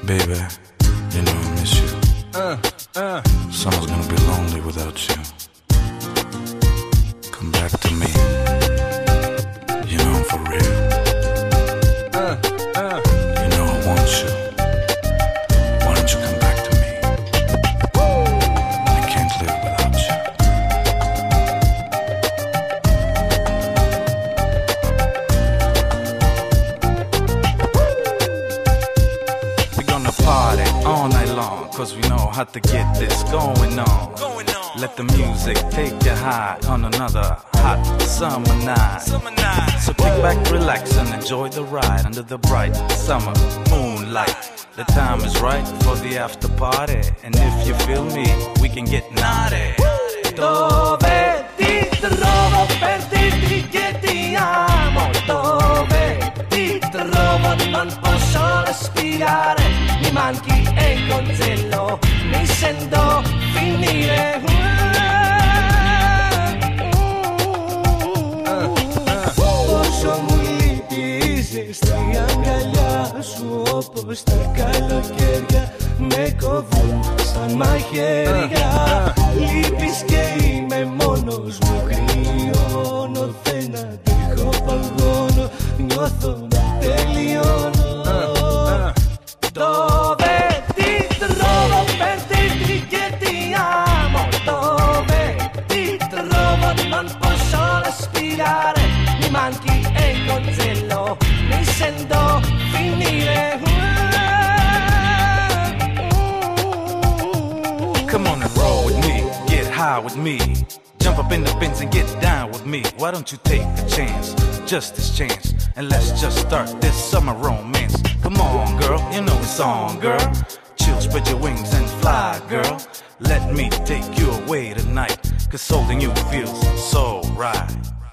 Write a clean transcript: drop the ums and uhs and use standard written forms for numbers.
Baby, you know I miss you. Summer's gonna be lonely without you. Come back to me. You know I'm for real. You know I want you. Why don't you come back to me? I can't live without you. We're gonna party all night long, 'cause we know how to get this going on. Let the music take you high on another hot summer night. So kick back, relax, and enjoy the ride under the bright summer moonlight. The time is right for the after party, and if you feel me, we can get naughty. Dove ti trovo per dirti che ti amo? Dove ti trovo? Non posso respirare, mi manchi e il congello mi sento finire. Πόσο μου λείπει η ζεστή αγκαλιά σου, όπως τα καλοκαίρια με κόβουν σαν μαχαίρια. Λείπεις και είμαι μόνος μου, κρυώνω, δεν αντέχω, παγώνω, νιώθω να τελειώνω. Dove ti trovo per dirti che ti amo? Dove ti trovo? Non posso respirare, mi manchi e il congello mi sento finire. Come on and roll with me, get high with me. Jump up in the Benz and get down with me. Why don't you take a chance, just this chance, and let's just start this summer romance. Come on, girl, you know it's on, girl. Chill, spread your wings and fly, girl. Let me take you away tonight, 'cause holding you feels so right.